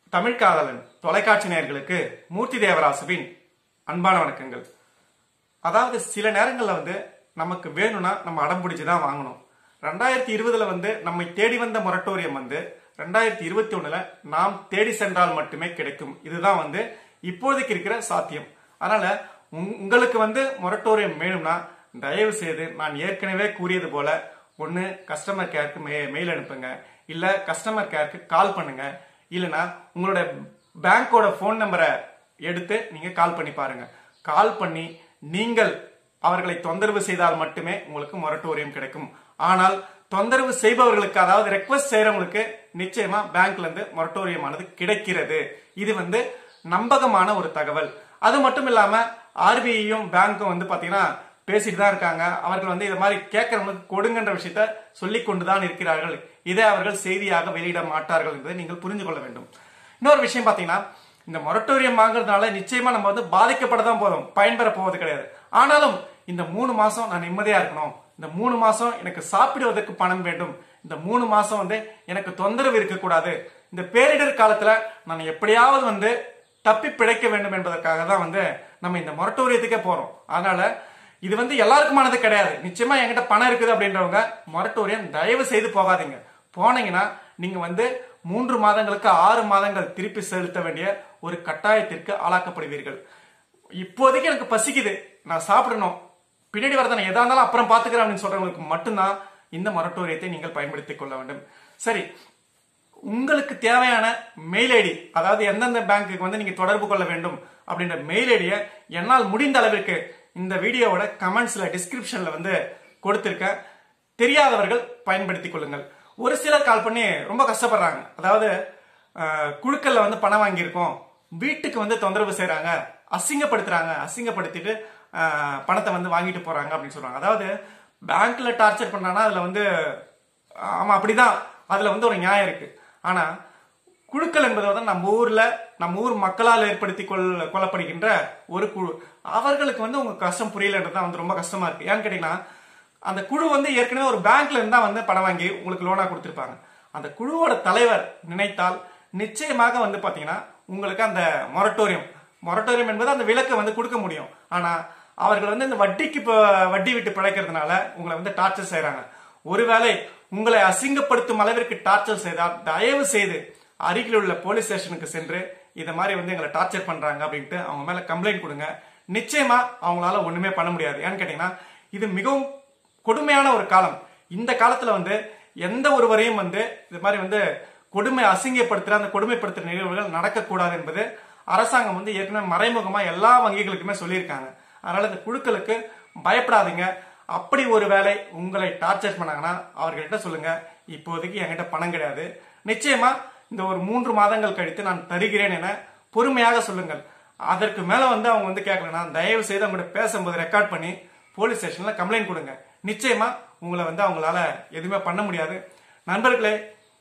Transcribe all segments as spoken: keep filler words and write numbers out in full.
தமிழ் காதலன் தொலைக்காட்சி நேயர்களுக்கு மூர்த்தி தேவராசுவின் அன்பான வணக்கங்கள். அதாவது சில நேரங்களில் வந்து நமக்கு வேணும்னா நம்ம அடம் பிடிச்சி தான் வாங்கணும். ரெண்டாயிரத்தி இருபதுல வந்து நம்மை தேடி வந்த மொரட்டோரியம் வந்து ரெண்டாயிரத்தி இருபத்தி ஒண்ணுல நாம் தேடி சென்றால் மட்டுமே கிடைக்கும். இதுதான் வந்து இப்போதைக்கு இருக்கிற சாத்தியம். அதனால உங்களுக்கு வந்து மொரட்டோரியம் வேணும்னா தயவு செய்து நான் ஏற்கனவே கூறியது போல ஒன்னு கஸ்டமர் கேருக்கு மெயில் அனுப்புங்க, இல்ல கஸ்டமர் கேருக்கு கால் பண்ணுங்க, இல்லனா உங்களோட பேங்கோட போன் நம்பரை எடுத்து நீங்க கால் பண்ணி பாருங்க. கால் பண்ணி நீங்கள் அவர்களை தொந்தரவு செய்தால் மட்டுமே உங்களுக்கு மொரட்டோரியம் கிடைக்கும். ஆனால் தொந்தரவு செய்பவர்களுக்கு, அதாவது ரெக்வஸ்ட் செய்யறவங்களுக்கு நிச்சயமா பேங்க்ல இருந்து மொரட்டோரியம் ஆனது கிடைக்கிறது. இது வந்து நம்பகமான ஒரு தகவல். அது மட்டும் இல்லாம ஆர்பிஐயும் பேங்க்கும் வந்து பாத்தீங்கன்னா பேசிட்டு தான் இருக்காங்க. அவர்கள் வந்து இது மாதிரி கேட்கறவங்களுக்கு கொடுங்கன்ற விஷயத்த சொல்லிக் கொண்டுதான் இருக்கிறார்கள். இதை அவர்கள் செய்தியாக வெளியிட மாட்டார்கள் என்பதை நீங்கள் புரிந்து கொள்ள வேண்டும். இன்னொரு விஷயம் பாத்தீங்கன்னா, இந்த மொரட்டோரியம் வாங்குறதுனால நிச்சயமா நம்ம வந்து பாதிக்கப்படதான் போதும், பயன்பெற போவது கிடையாது. ஆனாலும் இந்த மூணு மாசம் நான் நிம்மதியா இருக்கணும், இந்த மூணு மாசம் எனக்கு சாப்பிடுவதற்கு பணம் வேண்டும், இந்த மூணு மாசம் வந்து எனக்கு தொந்தரவு இருக்கக்கூடாது, இந்த பேரிடர் காலத்துல நான் எப்படியாவது வந்து தப்பி பிழைக்க வேண்டும் என்பதற்காக தான் வந்து நம்ம இந்த மொரட்டோரியத்துக்கே போறோம். அதனால இது வந்து எல்லாருக்குமானது கிடையாது. நிச்சயமா என்கிட்ட பணம் இருக்குது அப்படின்றவங்க மொரட்டோரியம் தயவு செய்து போகாதீங்க. போனீங்கன்னா நீங்க வந்து மூன்று மாதங்களுக்கு ஆறு மாதங்கள் திருப்பி செலுத்த வேண்டிய ஒரு கட்டாயத்திற்கு ஆளாக்கப்படுவீர்கள். இப்போதைக்கு எனக்கு பசிக்குது, நான் சாப்பிடணும், பின்னாடி வரதான எதா இருந்தாலும் அப்புறம் பாத்துக்கிறேன் அப்படின்னு சொல்றவங்களுக்கு மட்டும்தான் இந்த மொரட்டோரியத்தை நீங்கள் பயன்படுத்திக் கொள்ள வேண்டும். சரி, உங்களுக்கு தேவையான மெயில் ஐடி, அதாவது எந்தெந்த பேங்க்குக்கு வந்து நீங்க தொடர்பு கொள்ள வேண்டும் அப்படின்ற மெயில் ஐடியை என்னால் முடிந்த அளவிற்கு இந்த வீடியோவோட கமெண்ட்ஸ்ல டிஸ்கிரிப்ஷன்ல வந்து கொடுத்திருக்க, தெரியாதவர்கள் பயன்படுத்திக் கொள்ளுங்கள். ஒரு சிலர் கால் பண்ணி ரொம்ப கஷ்டப்படுறாங்க. அதாவது குழுக்கள்ல வந்து பணம் வாங்கியிருக்கோம், வீட்டுக்கு வந்து தொந்தரவு செய்யறாங்க, அசிங்கப்படுத்துறாங்க, அசிங்கப்படுத்திட்டு பணத்தை வந்து வாங்கிட்டு போறாங்க அப்படின்னு சொல்றாங்க. அதாவது பேங்க்ல டார்ச்சர் பண்றாங்கன்னா அதுல வந்து ஆமா அப்படிதான், அதுல வந்து ஒரு நியாயம் இருக்கு. ஆனா குழுக்கள் என்பது வந்து நம்ம ஊர்ல நம்ம ஊர் மக்களால் ஏற்படுத்தி கொள் கொள்ளப்படுகின்ற ஒரு குழு. அவர்களுக்கு வந்து உங்க கஷ்டம் புரியலன்றதுதான் வந்து ரொம்ப கஷ்டமா இருக்கு. ஏன்னு கேட்டீங்கன்னா, அந்த குழு வந்து ஏற்கனவே ஒரு பேங்க்ல இருந்தா வந்து பணம் வாங்கி உங்களுக்கு லோனா கொடுத்திருப்பாங்க. அந்த குழுவோட தலைவர் நினைத்தால் நிச்சயமாக வந்து பாத்தீங்கன்னா உங்களுக்கு அந்த மொரட்டோரியம் மொரட்டோரியம் என்பது அந்த விலக்கை வந்து கொடுக்க முடியும். ஆனா அவர்கள் வந்து இந்த வட்டிக்கு வட்டி விட்டு பிழைக்கிறதுனால உங்களை வந்து டார்ச்சர் செய்யறாங்க. ஒருவேளை உங்களை அசிங்கப்படுத்தும் அளவிற்கு டார்ச்சர் செய்தால் தயவு செய்து அருகில் உள்ள போலீஸ் ஸ்டேஷனுக்கு சென்று இத மாதிரி வந்து எங்களை டார்ச்சர் பண்றாங்க அப்படின்ட்டு அவங்க மேல கம்ப்ளைண்ட் கொடுங்க. நிச்சயமா அவங்களால ஒண்ணுமே பண்ண முடியாது. ஏன்னு கேட்டீங்கன்னா, இது மிகவும் கொடுமையான ஒரு காலம். இந்த காலத்துல வந்து எந்த ஒருவரையும் வந்து இது மாதிரி வந்து கொடுமை அசிங்கப்படுத்துற அந்த கொடுமைப்படுத்துற நிகழ்வுகள் நடக்கக்கூடாது என்பது அரசாங்கம் வந்து ஏற்கனவே மறைமுகமா எல்லா வங்கிகளுக்குமே சொல்லியிருக்காங்க. அதனால இந்த குழுக்களுக்கு பயப்படாதீங்க. அப்படி ஒரு வேளை உங்களை டார்ச்சர் பண்ணாங்கன்னா அவர்கிட்ட சொல்லுங்க, இப்போதைக்கு என்கிட்ட பணம் கிடையாது, நிச்சயமா இந்த ஒரு மூன்று மாதங்கள் கழித்து நான் தருகிறேன் என பொறுமையாக சொல்லுங்கள். அதற்கு மேல வந்து அவங்க வந்து கேட்கலன்னா தயவு செய்து அவங்க பேசும்போது ரெக்கார்ட் பண்ணி போலீஸ் ஸ்டேஷன்ல கம்ப்ளைண்ட் கொடுங்க. நிச்சயமா உங்களை வந்து அவங்களால எதுவுமே பண்ண முடியாது. நண்பர்களே,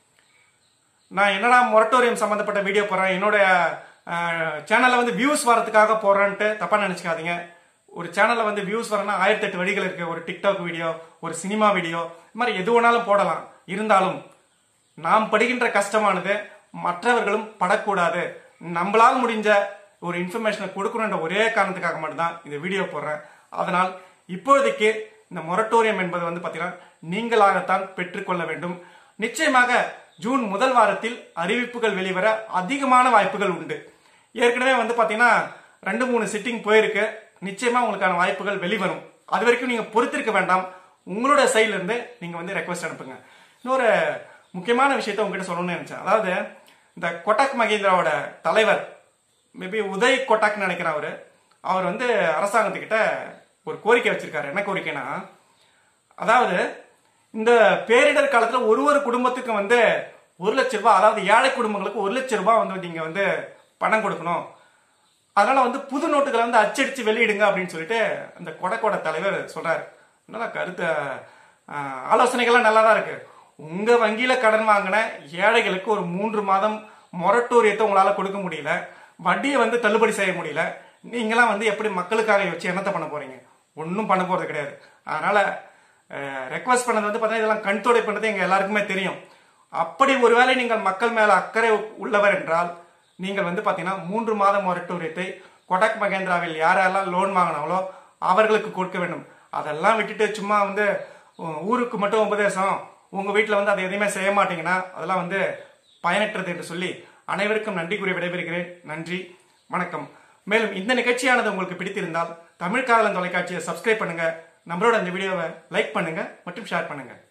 நான் என்னடா மொரட்டோரியம் சம்பந்தப்பட்ட வீடியோ போறேன், என்னோட சேனல்ல வந்து வியூஸ் வரதுக்காக போறேன்ட்டு தப்பா நினைச்சுக்காதீங்க. ஒரு சேனல்ல வந்து வியூஸ் வரனா ஆயிரத்தி எட்டு வழிகள் இருக்கு. ஒரு டிக்டாக் வீடியோ, ஒரு சினிமா வீடியோ, இது மாதிரி எது வேணாலும் போடலாம். இருந்தாலும் நாம் படுகின்ற கஷ்டமானது மற்றவர்களும் படக்கூடாது. நம்மளால் முடிஞ்ச ஒரு இன்ஃபர்மேஷனை கொடுக்கணுன்ற ஒரே காரணத்துக்காக மட்டும்தான் இந்த வீடியோ போடுறேன். அதனால் இப்போதைக்கு இந்த மொரட்டோரியம் என்பது வந்து பாத்தீங்கன்னா நீங்களாகத்தான் பெற்றுக்கொள்ள வேண்டும். நிச்சயமாக ஜூன் முதல் வாரத்தில் அறிவிப்புகள் வெளிவர அதிகமான வாய்ப்புகள் உண்டு. ஏற்கனவே வந்து பாத்தீங்கன்னா ரெண்டு மூணு சிட்டிங் போயிருக்கு. நிச்சயமா உங்களுக்கான வாய்ப்புகள் வெளிவரும். அது வரைக்கும் நீங்க பொறுத்திருக்க வேண்டாம். உங்களோட சைட்ல இருந்து நீங்க வந்து ரெக்வஸ்ட் அனுப்புங்க. இன்னொரு முக்கியமான விஷயத்த உங்ககிட்ட சொல்லணும்னு நினைச்சேன். அதாவது இந்த கொட்டாக் மஹிந்திராவோட தலைவர், மேபி உதய் கொட்டாக் நினைக்கிறேன், அவரு அவர் வந்து அரசாங்கத்துக்கிட்ட ஒரு கோரிக்கை வச்சிருக்காரு. என்ன கோரிக்கைனா, அதாவது இந்த பேரிடர் காலத்துல ஒரு ஒரு குடும்பத்துக்கும் வந்து ஒரு லட்சம் ரூபாய், அதாவது ஏழை குடும்பங்களுக்கு ஒரு லட்சம் ரூபாய் வந்து நீங்க வந்து பணம் கொடுக்கணும், அதனால வந்து புது நோட்டுகளை வந்து அச்சடிச்சு வெளியிடுங்க அப்படின்னு சொல்லிட்டு அந்த கொடக்கோட தலைவர் சொல்றாரு. நல்லா கருத்து ஆலோசனைகள்லாம் நல்லா தான் இருக்கு. உங்க வங்கியில கடன் வாங்கின ஏழைகளுக்கு ஒரு மூன்று மாதம் மொரட்டோரியத்தை உங்களால கொடுக்க முடியல, வட்டியை வந்து தள்ளுபடி செய்ய முடியல, நீங்களாம் வந்து எப்படி மக்களுக்காக வச்சு என்னத்தை பண்ண போறீங்க? ஒன்னும் பண்ண போறது கிடையாது. அதனால ரெக்வஸ்ட் பண்ணது வந்து பார்த்தீங்கன்னா இதெல்லாம் கண்தோடை பண்ணது எங்க எல்லாருக்குமே தெரியும். அப்படி ஒருவேளை நீங்கள் மக்கள் மேல அக்கறை உள்ளவர் என்றால் நீங்கள் வந்து பார்த்தீங்கன்னா மூன்று மாத மொரட்டோரியத்தை கொடக் மகேந்திராவில் யாரெல்லாம் லோன் வாங்கினாங்களோ அவர்களுக்கு கொடுக்க வேண்டும். அதெல்லாம் விட்டுட்டு சும்மா வந்து ஊருக்கு மட்டும் உபதேசம், உங்க வீட்டில் வந்து அதை எதையுமே செய்ய மாட்டீங்கன்னா அதெல்லாம் வந்து பயனற்றது என்று சொல்லி அனைவருக்கும் நன்றி கூறி விடைபெறுகிறேன். நன்றி, வணக்கம். மேலும் இந்த நிகழ்ச்சியானது உங்களுக்கு பிடித்திருந்தால் தமிழ் காதலன் தொலைக்காட்சியை சப்ஸ்கிரைப் பண்ணுங்க, நம்மளோட இந்த வீடியோவை லைக் பண்ணுங்க மற்றும் ஷேர் பண்ணுங்க.